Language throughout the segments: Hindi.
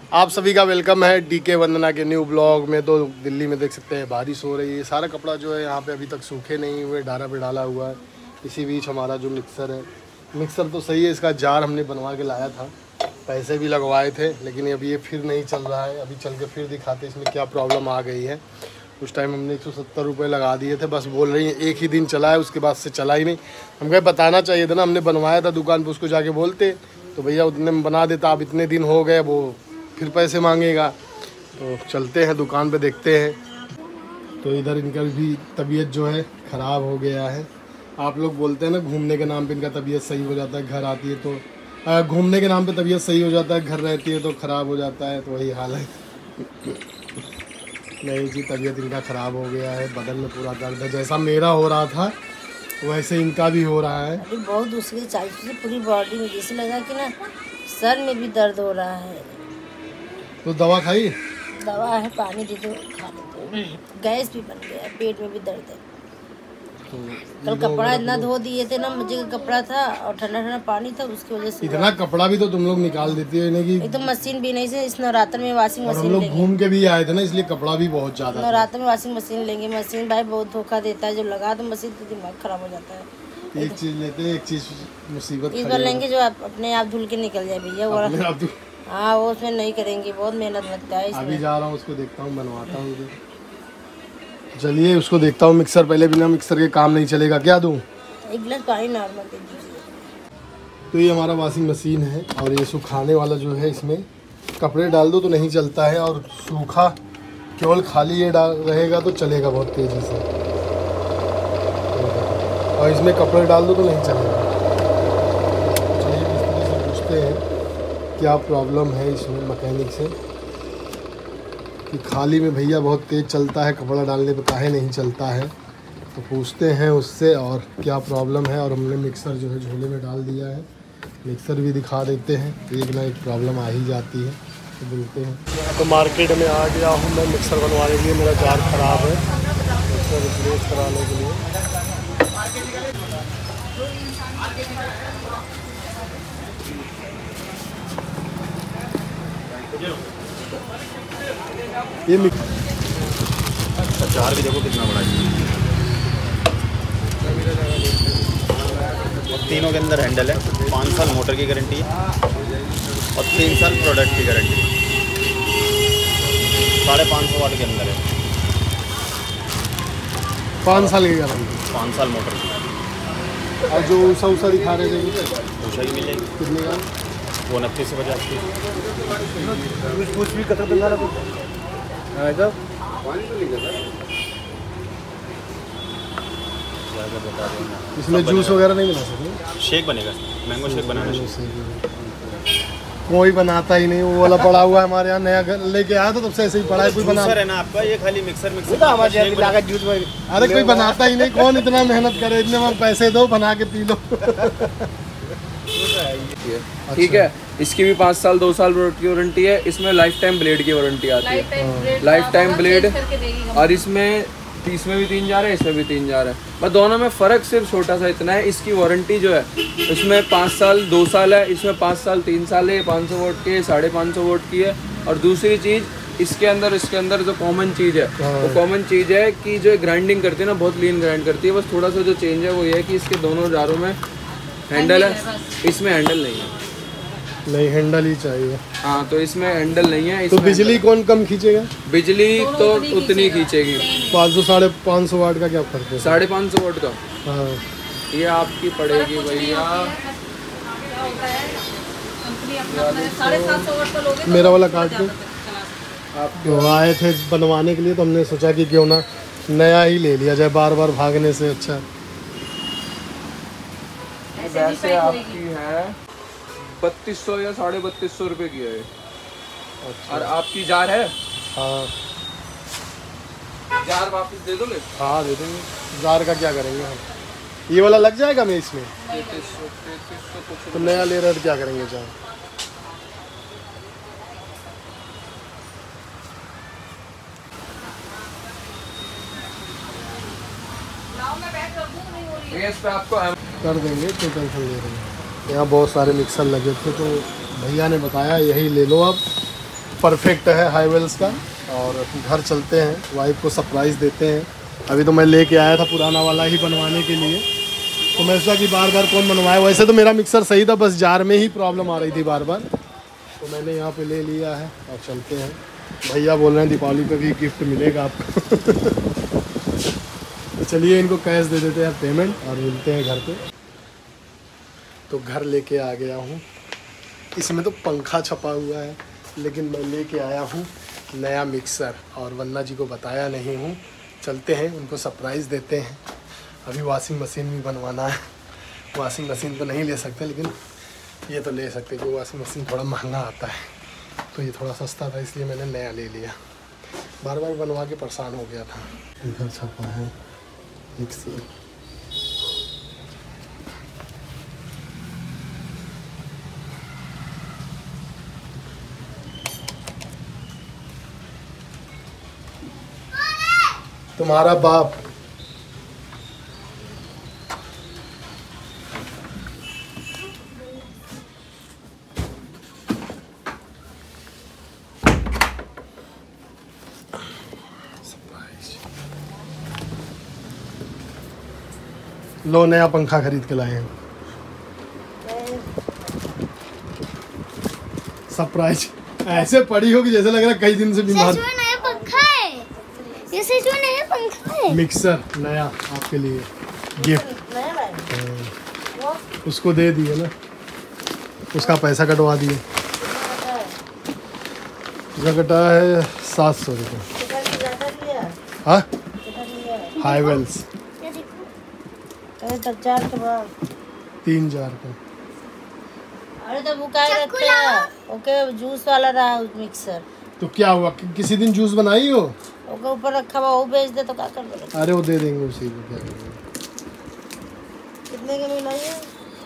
आप सभी का वेलकम है डीके वंदना के न्यू ब्लॉग में। तो दिल्ली में देख सकते हैं बारिश हो रही है। सारा कपड़ा जो है यहाँ पे अभी तक सूखे नहीं हुए, डारा पे डाला हुआ है। इसी बीच हमारा जो मिक्सर है, मिक्सर तो सही है, इसका जार हमने बनवा के लाया था, पैसे भी लगवाए थे, लेकिन अभी ये फिर नहीं चल रहा है। अभी चल के फिर दिखाते इसमें क्या प्रॉब्लम आ गई है। उस टाइम हमने 170 रुपये लगा दिए थे, बस बोल रही हैं एक ही दिन चला है, उसके बाद से चला ही नहीं। हम कहे बताना चाहिए था ना, हमने बनवाया था दुकान पर, उसको जाके बोलते तो भैया उतने में बना देता। अब इतने दिन हो गए, वो फिर पैसे मांगेगा। तो चलते हैं दुकान पे, देखते हैं। तो इधर इनका भी तबीयत जो है ख़राब हो गया है। आप लोग बोलते हैं ना घूमने के नाम पे इनका तबीयत सही हो जाता है, घर आती है तो घूमने के नाम पे तबीयत सही हो जाता है, घर रहती है तो ख़राब हो जाता है। तो वही हाल है। नहीं जी, तबीयत इनका ख़राब हो गया है, बदन में पूरा दर्द है। जैसा मेरा हो रहा था वैसे इनका भी हो रहा है। अभी बहुत दूसरी चाहिए पूरी बॉडी में, जैसे लगा कि ना सर में भी दर्द हो रहा है। तो दवा खाई? दवा है, पानी दे दो खा लेते। गैस भी बन गया, पेट में भी दर्द है। तो कल कपड़ा इतना धो दिए थे ना, मुझे का कपड़ा था और ठंडा ठंडा पानी था, उसकी वजह से इतना कपड़ा भी तो तुम लोग निकाल देती हो कि एकदम मशीन भी नहीं से। इस नवरात्र में वॉशिंग मशीन हम लोग लेंगे। घूम के भी आए थे ना, इसलिए कपड़ा भी बहुत ज्यादा। नवरात्र में वॉशिंग मशीन लेंगे। मशीन भाई बहुत धोखा देता है, जब लगा तो मशीन तो दिमाग खराब हो जाता है। एक चीज लेते हैं, एक चीज मुसीबत इस बार लेंगे जो अपने आप धुल के निकल जाए भैया। वो हाँ, वो उसमें नहीं करेंगे, बहुत मेहनत लगता है। अभी जा रहा हूँ, उसको देखता हूँ, बनवाता हूँ। चलिए उसको देखता हूँ। मिक्सर पहले, बिना मिक्सर के काम नहीं चलेगा। क्या दूँ? एक गिलास पानी नॉर्मल दे दीजिए। तो ये हमारा वॉशिंग मशीन है और ये सुखाने वाला जो है, इसमें कपड़े डाल दो तो नहीं चलता है, और सूखा केवल खाली ये डाल रहेगा तो चलेगा बहुत तेज़ी से, और इसमें कपड़े डाल दो तो नहीं चलेगा। चलिए मिस्त्री से पूछते हैं क्या प्रॉब्लम है इसमें, मैकेनिक से, कि खाली में भैया बहुत तेज़ चलता है, कपड़ा डालने पे काहे नहीं चलता है। तो पूछते हैं उससे और क्या प्रॉब्लम है। और हमने मिक्सर जो है झोले में डाल दिया है, मिक्सर भी दिखा देते हैं। एक ना एक प्रॉब्लम आ ही जाती है, तो बोलते हैं। तो मार्केट में आ गया हूँ मैं मिक्सर बनवाने के लिए। मेरा जार ख़राब है, मिक्सर रिप्लेस कराने के लिए। ये जार भी देखो कितना बड़ा है। और तीनों के अंदर हैंडल है। 5 साल मोटर की गारंटी है और 3 साल प्रोडक्ट की गारंटी है। 550 वाट के अंदर है। 5 साल की गारंटी, 5 साल मोटर की। और जो ऊषा ऊषा दिखा रहे थे ऊषा ही मिलेगी। कितने का? वो 29 से 50 की। कुछ भी कतर बता रहा है। बता देना। इसमें जूस वगैरह नहीं बना सकते? शेक बनेगा, मैंगो शेक बनाना। कोई बनाता ही नहीं, वो वाला पड़ा हुआ है हमारे यहाँ, नया घर लेके आया तो तब से ऐसे ही पड़ा है। कोई बना है ना आपका, ये खाली मिक्सर अरे कोई बनाता ही नहीं, कौन इतना मेहनत करे, इतने में पैसे दो बना के पी लो। ठीक है, इसकी भी 5 साल 2 साल प्रोडक्ट की वारंटी है। इसमें लाइफ टाइम ब्लेड की वारंटी आती है, लाइफ टाइम ब्लेड। और इसमें भी 3 जार है, इसमें भी 3 जार है। बस दोनों में फ़र्क सिर्फ छोटा सा इतना है, इसकी वारंटी जो है इसमें 5 साल 2 साल है, इसमें 5 साल 3 साल है। 500 वोट की है, 550 वोट की है। और दूसरी चीज़ इसके अंदर जो कॉमन चीज़ है, वो कॉमन चीज़ है कि जो ग्राइंडिंग करती है ना, बहुत लीन ग्राइंड करती है। बस थोड़ा सा जो चेंज है वो ये है कि इसके दोनों जारों में हैंडल है, इसमें हैंडल नहीं है। नहीं, हैंडल ही चाहिए। हाँ, तो इसमें हैंडल नहीं है। तो बिजली कौन कम खींचेगा? बिजली तो उतनी खींचेगी। 500 550 वाट का क्या फर्क है? 550 वाट का। हाँ, ये आपकी पड़ेगी भैया। मेरा वाला काट दो। आप आए थे बनवाने के लिए तो हमने सोचा कि क्यों ना नया ही ले लिया जाए, बार बार भागने से अच्छा। वैसे आपकी है 3200 या 3250 रुपये की है। अच्छा। और आपकी जार है? हाँ, जार वापस दे दोगे? हाँ दे देंगे। जार का क्या करेंगे हम? ये वाला लग जाएगा मैं इसमें? 3300 तो नया ले रहे तो क्या करेंगे जार? इस पे आपको कर देंगे, कोई टेंशन ले रहे हैं। यहाँ बहुत सारे मिक्सर लगे थे तो भैया ने बताया यही ले लो आप, परफेक्ट है हाईवेल्स का। और घर चलते हैं, वाइफ को सरप्राइज़ देते हैं। अभी तो मैं लेके आया था पुराना वाला ही बनवाने के लिए, तो मैं सोचा कि बार बार कौन बनवाए। वैसे तो मेरा मिक्सर सही था, बस जार में ही प्रॉब्लम आ रही थी बार बार, तो मैंने यहाँ पे ले लिया है और चलते हैं। भैया बोल रहे हैं दीपावली पे भी गिफ्ट मिलेगा आपको। तो चलिए इनको कैश दे देते हैं पेमेंट और मिलते हैं घर पे। तो घर लेके आ गया हूँ। इसमें तो पंखा छपा हुआ है, लेकिन मैं लेके आया हूँ नया मिक्सर और वन्ना जी को बताया नहीं हूँ। चलते हैं उनको सरप्राइज़ देते हैं। अभी वॉशिंग मशीन भी बनवाना है। वॉशिंग मशीन तो नहीं ले सकते, लेकिन ये तो ले सकते क्योंकि वॉशिंग मशीन थोड़ा महंगा आता है, तो ये थोड़ा सस्ता था इसलिए मैंने नया ले लिया। बार बार बनवा के परेशान हो गया था। इधर छपा है मिक्सर। तुम्हारा बाप लो नया पंखा खरीद के लाए हैं। सरप्राइज ऐसे पड़ी हो कि जैसे लग रहा है कई दिन से बीमार। सच में नया पंखा है, ये सच में नया पंखा है। मिक्सर नया आपके लिए गिफ्ट। नया लाए। उसको दे दिए ना, उसका पैसा कटवा दिए। उसका कटा है 700 रुपये। हाँ हाईवेल्स ये देखो, अरे तब 4 के बाद 3 जार का। अरे तो वो काय चक्कू रखे लाओ। ओके जूस वाला रहा उस मिक्सर, तो क्या हुआ किसी दिन जूस बनाई हो? ओके ऊपर रखा हुआ वो बेच दे तो क्या कर दे। अरे वो दे देंगे उसी को, क्या करेंगे। कितने के मिलाई है?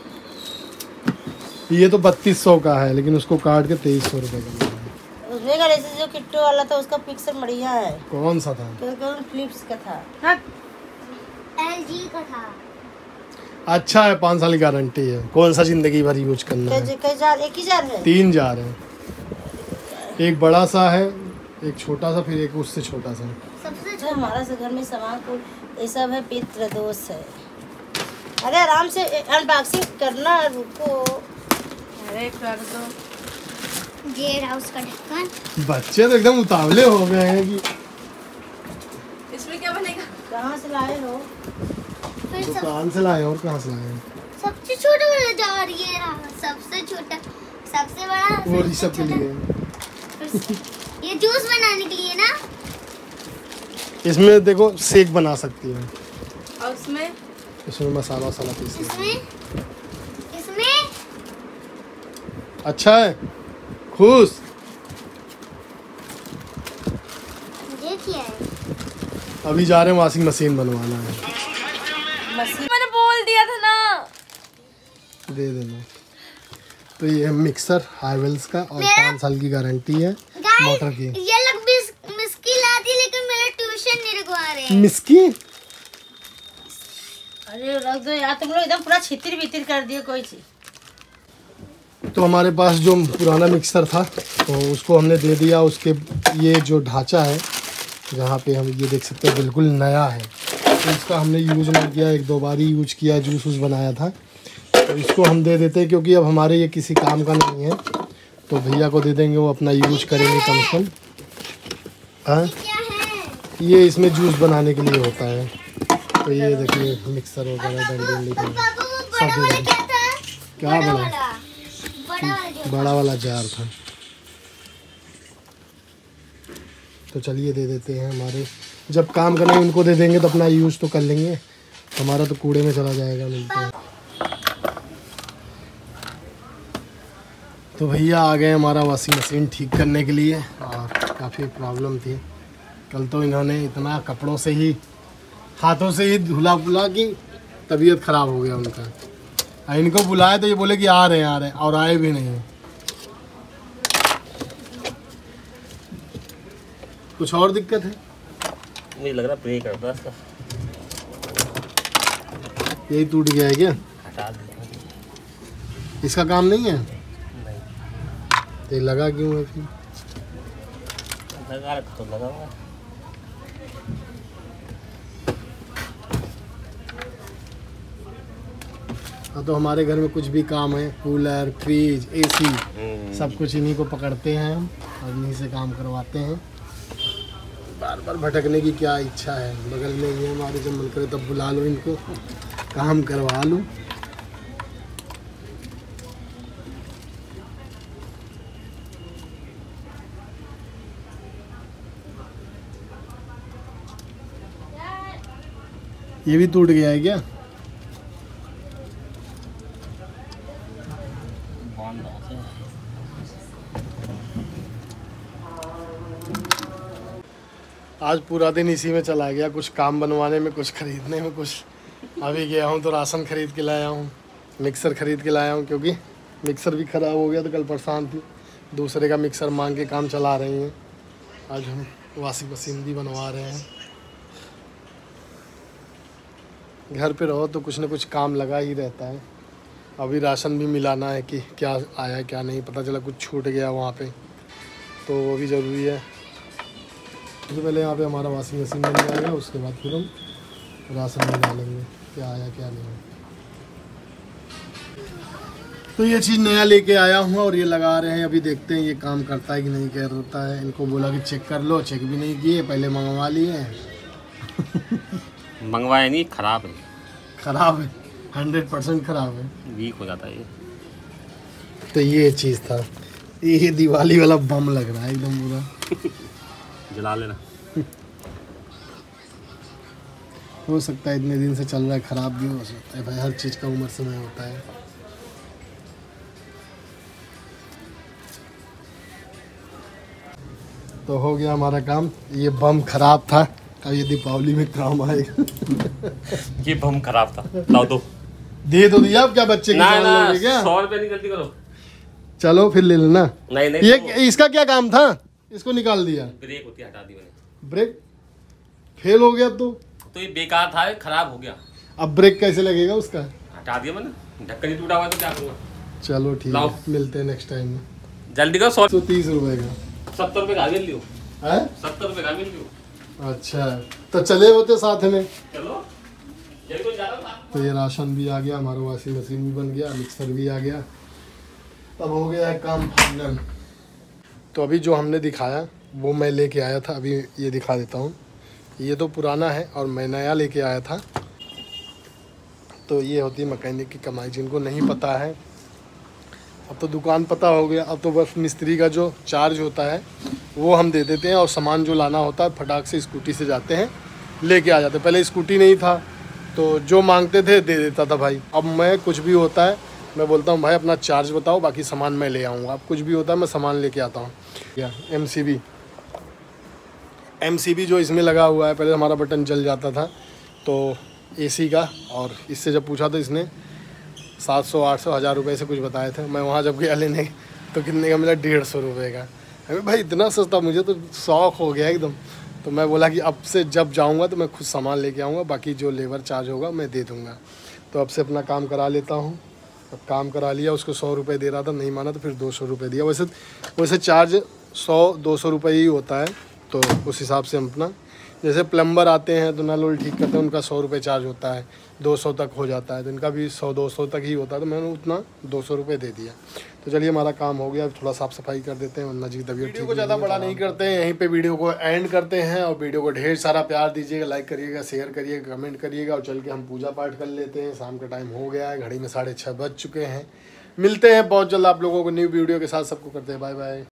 ये तो 3200 का है, लेकिन उसको काट के 2300 रुपये का मिला है। उसमें का जैसे जो किट्टू वाला था उसका पिक्चर बढ़िया है। कौन सा था? कौन फिलिप्स का था। हाँ LG का था। अच्छा है, 5 साल की गारंटी है। कौन सा जिंदगी भर यूज करना है। कई जार एक ही जार है? 3 जार है, एक बड़ा सा है, एक छोटा सा, फिर एक उससे छोटा सा। सबसे जो हमारा से घर में सामान को ये सब है पितृ दोष है। अरे आराम से अनबॉक्सिंग करना, रुको। अरे कर दो। ये रहा उसका ढक्कन। बच्चे तो एकदम उतावले हो गए हैं कि इसमें क्या बनेगा? कहाँ से लाए हो? फिर सब दुकान से लाए और कहाँ से लाए? सबसे छोटा वाला जार ये रहा, सबसे छोटा, सबसे बड़ा, वो ऋषभ के लिए। ये जूस बनाने के लिए ना। इसमें देखो शेक बना सकती है। और उसमें इसमें मसाला वसाला पीस सकती है। इसमें इसमें अच्छा है, खुश। ये क्या है? अभी जा रहे हैं वॉशिंग मशीन बनवाना है। मशीन मैंने बोल दिया था ना। दे देना। तो ये है मिक्सर हाईवेल्स का और 5 साल की गारंटी है मोटर की। ये लोग भी मुश्किल आती, लेकिन मेरा ट्यूशन नहीं रुकवा रहे हैं। मिस्की अरे रख दो यार, तुम लोग एकदम पूरा छितिर बितिर कर दिए कोई चीज। तो हमारे पास जो पुराना मिक्सर था तो उसको हमने दे दिया। उसके ये जो ढांचा है जहाँ पे हम ये देख सकते हैं बिल्कुल नया है, तो इसका हमने यूज़ नहीं किया, 1-2 बार ही यूज किया, जूस वूस बनाया था। तो इसको हम दे देते हैं क्योंकि अब हमारे ये किसी काम का नहीं है, तो भैया को दे देंगे, वो अपना यूज करेंगे कम से कम। हाँ क्या है? ये इसमें जूस बनाने के लिए होता है। तो ये देखिए मिक्सर वगैरह डंडी पापा वो बड़ा वाला क्या था? क्या बड़ा? बड़ा वाला जो बड़ा वाला जार था। तो चलिए दे देते हैं। हमारे जब काम करने उनको दे देंगे तो अपना यूज़ तो कर लेंगे, हमारा तो कूड़े में चला जाएगा। मिलते हैं। तो भैया आ गए हमारा वॉशिंग मशीन ठीक करने के लिए, और काफ़ी प्रॉब्लम थी। कल तो इन्होंने इतना कपड़ों से ही, हाथों से ही धुला बुला की तबीयत ख़राब हो गया उनका। इनको बुलाए तो ये बोले कि आ रहे हैं, और आए भी नहीं। कुछ और दिक्कत है? मुझे लग रहा ब्रेक है बस का। यही टूट गया है क्या? हटा दिया। इसका काम नहीं है? तो ये लगा क्यों है फिर? लगा तो लगा हुआ। हाँ, तो हमारे घर में कुछ भी काम है, कूलर, फ्रिज, एसी, सब कुछ इन्हीं को पकड़ते हैं हम और इन्हीं से काम करवाते हैं। बार बार भटकने की क्या इच्छा है, बगल में ही है हमारे, जब मन करे तब बुला लो इनको, काम करवा लूँ। ये भी टूट गया है क्या? आज पूरा दिन इसी में चला गया, कुछ काम बनवाने में, कुछ खरीदने में, कुछ अभी गया हूँ तो राशन खरीद के लाया हूँ, मिक्सर खरीद के लाया हूँ, क्योंकि मिक्सर भी ख़राब हो गया तो कल परेशान थी, दूसरे का मिक्सर मांग के काम चला रही हैं। आज हम वॉशिंग मशीन भी बनवा रहे हैं। घर पे रहो तो कुछ ना कुछ काम लगा ही रहता है। अभी राशन भी मिलाना है कि क्या आया क्या नहीं, पता चला कुछ छूट गया वहाँ पे, तो वो भी ज़रूरी है। तो पहले यहाँ पे हमारा वॉशिंग मशीन बन जाएगा, उसके बाद फिर हम राशन में डालेंगे क्या आया क्या नहीं। तो ये चीज़ नया लेके आया हूँ और ये लगा रहे हैं, अभी देखते हैं ये काम करता है कि नहीं करता है। इनको बोला कि चेक कर लो, चेक भी नहीं किए, पहले मंगवा लिए हैं। मंगवाए नहीं, ख़राब है। ख़राब है, 100% ख़राब है, वीक हो जाता है ये। तो ये चीज़ था, ये दिवाली वाला बम लग रहा है एकदम पूरा। जला लेना। हो सकता है इतने दिन से चल रहा है, ख़राब भी हो सकता है भाई, हर चीज़ का उम्र समय होता है। तो हो गया हमारा काम। ये बम ख़राब था, अब ये दीपावली में काम आएगा। ये बम खराब था, लाओ दो। दे तो दिया, अब क्या बच्चे की जान लोगे क्या? 100 रुपये नहीं, गलती करो। चलो फिर ले लेना। नहीं नहीं, ये तो इसका क्या काम था? इसको निकाल दिया। ब्रेक होती है, हटा दी मैंने। ब्रेक फेल हो गया तो ये बेकार था, ये खराब हो गया। अब ब्रेक कैसे लगेगा उसका? हटा दिया मैंने, ढक्कन ही टूटा हुआ है तो क्या करूँगा। चलो ठीक लाओ। है, मिलते हैं नेक्स्ट टाइम में। जल्दी करो। 130 रुपए का 70 रुपये का मिल लियो। है? 70 रुपये का मिल लियो। अच्छा, तो चले होते साथ में। चलो, यही तो जा रहा था। तो ये राशन भी आ गया, हमारा वॉशिंग मशीन भी बन गया, मिक्सर भी आ गया, तब हो गया है काम फाइनल। तो अभी जो हमने दिखाया वो मैं लेके आया था, अभी ये दिखा देता हूँ। ये तो पुराना है और मैं नया लेके आया था। तो ये होती है मैकेनिक की कमाई, जिनको नहीं पता है। अब तो दुकान पता हो गया, अब तो बस मिस्त्री का जो चार्ज होता है वो हम दे देते हैं, और सामान जो लाना होता है फटाक से स्कूटी से जाते हैं लेके आ जाते हैं। पहले स्कूटी नहीं था तो जो मांगते थे दे देता था भाई। अब मैं कुछ भी होता है मैं बोलता हूँ भाई अपना चार्ज बताओ, बाकी सामान मैं ले आऊँगा। अब कुछ भी होता है मैं सामान लेके आता हूँ। क्या MCB जो इसमें लगा हुआ है, पहले हमारा बटन जल जाता था तो AC का, और इससे जब पूछा तो इसने 700 800 1000 रुपये से कुछ बताए थे। मैं वहाँ जब गया लेने तो कितने का मिला, 150 रुपये का। अरे भाई इतना सस्ता, मुझे तो शौक हो गया एकदम। तो मैं बोला कि अब से जब जाऊँगा तो मैं खुद सामान लेके आऊँगा, बाकी जो लेबर चार्ज होगा मैं दे दूँगा। तो अब से अपना काम करा लेता हूँ। अब काम करा लिया, उसको 100 रुपये दे रहा था, नहीं माना तो फिर 200 रुपये दिया। वैसे चार्ज 100-200 रुपये ही होता है, तो उस हिसाब से हम अपना, जैसे प्लम्बर आते हैं तो नल उल ठीक करते हैं, उनका 100 रुपये चार्ज होता है, 200 तक हो जाता है, तो इनका भी 100-200 तक ही होता है। तो मैंने उतना 200 रुपये दे दिया। तो चलिए हमारा काम हो गया, अब थोड़ा साफ़ सफाई कर देते हैं, वरना जी तबीयत वीडियो को ज़्यादा बड़ा नहीं करते हैं, यहीं पे वीडियो को एंड करते हैं। और वीडियो को ढेर सारा प्यार दीजिएगा, लाइक करिएगा, शेयर करिएगा, कमेंट करिएगा, और चल के हम पूजा पाठ कर लेते हैं। शाम का टाइम हो गया है, घड़ी में 6:30 बज चुके हैं। मिलते हैं बहुत जल्द आप लोगों को न्यू वीडियो के साथ। सबको करते हैं बाय बाय।